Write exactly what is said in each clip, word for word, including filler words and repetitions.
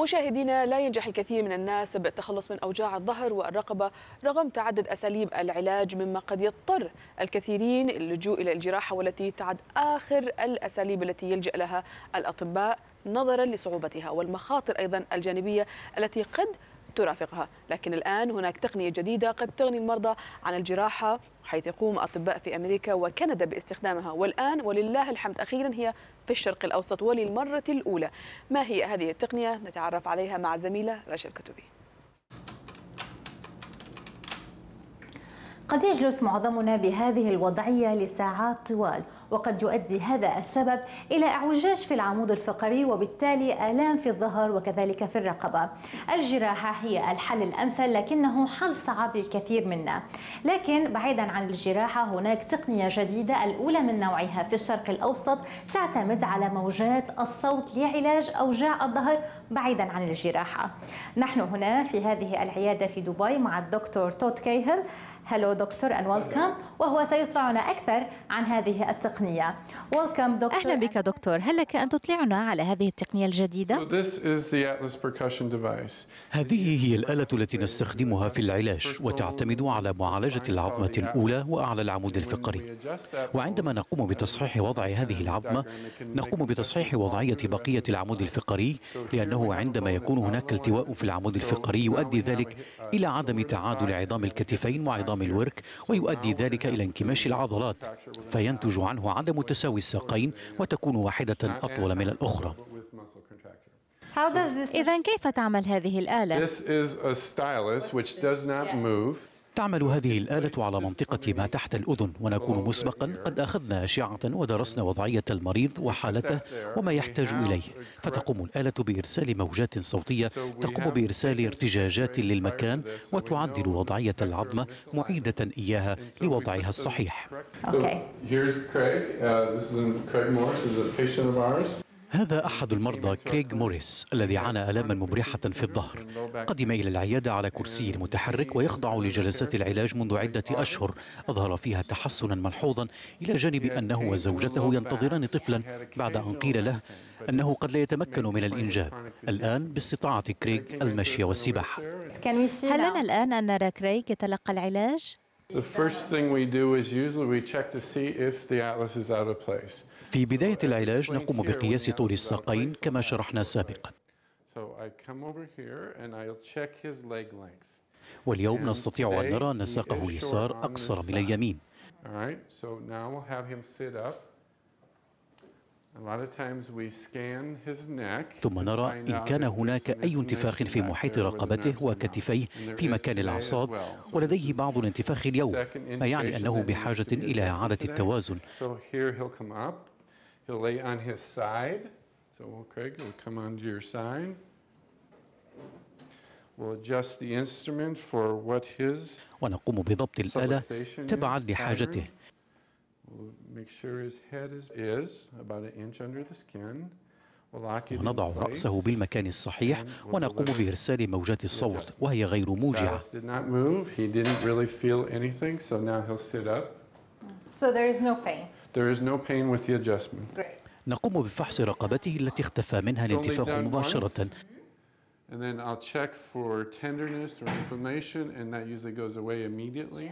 مشاهدينا، لا ينجح الكثير من الناس بالتخلص من أوجاع الظهر والرقبة رغم تعدد أساليب العلاج، مما قد يضطر الكثيرين اللجوء إلى الجراحة، والتي تعد آخر الأساليب التي يلجأ لها الأطباء نظرا لصعوبتها والمخاطر أيضا الجانبية التي قد ترافقها. لكن الآن هناك تقنية جديدة قد تغني المرضى عن الجراحة، حيث يقوم أطباء في أمريكا وكندا باستخدامها، والآن ولله الحمد أخيرا هي في الشرق الأوسط وللمرة الأولى. ما هي هذه التقنية؟ نتعرف عليها مع زميلة رشا الكتبي. قد يجلس معظمنا بهذه الوضعية لساعات طوال، وقد يؤدي هذا السبب إلى اعوجاج في العمود الفقري وبالتالي آلام في الظهر وكذلك في الرقبة. الجراحة هي الحل الأمثل، لكنه حل صعب للكثير منا. لكن بعيدا عن الجراحة هناك تقنية جديدة الأولى من نوعها في الشرق الأوسط تعتمد على موجات الصوت لعلاج أوجاع الظهر بعيدا عن الجراحة. نحن هنا في هذه العيادة في دبي مع الدكتور تود كيهل. هلو دكتور and welcome، وهو سيطلعنا أكثر عن هذه التقنية. welcome دكتور. أهلا بك دكتور، هل لك أن تطلعنا على هذه التقنية الجديدة؟ So this is the Atlas percussion device. هذه هي الآلة التي نستخدمها في العلاج، وتعتمد على معالجة العظمة الأولى وأعلى العمود الفقري. وعندما نقوم بتصحيح وضع هذه العظمة نقوم بتصحيح وضعية بقية العمود الفقري، لأنه عندما يكون هناك التواء في العمود الفقري يؤدي ذلك إلى عدم تعادل عظام الكتفين وعظام الورك، ويؤدي ذلك إلى انكماش العضلات، فينتج عنه عدم تساوي الساقين وتكون واحدة أطول من الأخرى. إذن كيف تعمل هذه الآلة؟ تعمل هذه الآلة على منطقة ما تحت الأذن، ونكون مسبقا قد أخذنا أشعة ودرسنا وضعية المريض وحالته وما يحتاج إليه، فتقوم الآلة بإرسال موجات صوتية تقوم بإرسال ارتجاجات للمكان وتعدل وضعية العظمة معيدة إياها لوضعها الصحيح. هذا أحد المرضى كريغ موريس الذي عانى آلاما مبرحة في الظهر. قدم إلى العيادة على كرسي متحرك ويخضع لجلسات العلاج منذ عدة أشهر أظهر فيها تحسنا ملحوظا، إلى جانب أنه وزوجته ينتظران طفلا بعد أن قيل له أنه قد لا يتمكن من الإنجاب. الآن باستطاعة كريغ المشي والسباحة. هل لنا الآن أن نرى كريغ يتلقى العلاج؟ في بداية العلاج نقوم بقياس طول الساقين كما شرحنا سابقا، واليوم نستطيع أن نرى أن ساقه اليسار أقصر من اليمين. ثم نرى إن كان هناك أي انتفاخ في محيط رقبته وكتفيه في مكان الأعصاب، ولديه بعض الانتفاخ اليوم، ما يعني أنه بحاجة إلى إعادة التوازن. ونقوم بضبط الآلة تبعا لحاجته. ونضع رأسه بالمكان الصحيح ونقوم بإرسال موجات الصوت وهي غير موجعة. نقوم بفحص رقبته التي اختفى منها الانتفاخ مباشرة. And then I'll check for tenderness or inflammation, and that usually goes away immediately.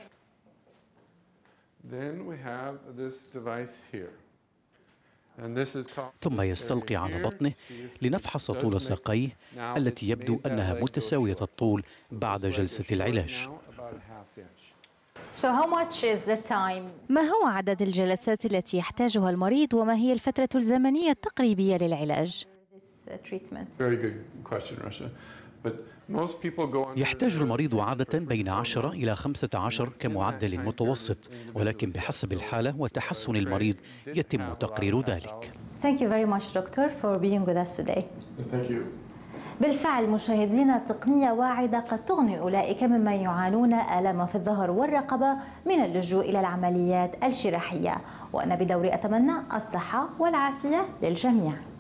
Then we have this device here. And this is called. ثم يستلقي على بطنه لنفحص طول ساقيه التي يبدو أنها متساوية الطول بعد جلسة العلاج. So how much is the time? ما هو عدد الجلسات التي يحتاجها المريض، وما هي الفترة الزمنية التقريبية للعلاج؟ يحتاج المريض عادة بين عشرة إلى خمسة عشر كمعدل متوسط، ولكن بحسب الحالة وتحسن المريض يتم تقرير ذلك. Thank you very much doctor for being with us today. Thank you. بالفعل مشاهدينا، تقنية واعدة قد تغني أولئك ممن يعانون آلاما في الظهر والرقبة من اللجوء إلى العمليات الجراحية، وأنا بدوري أتمنى الصحة والعافية للجميع.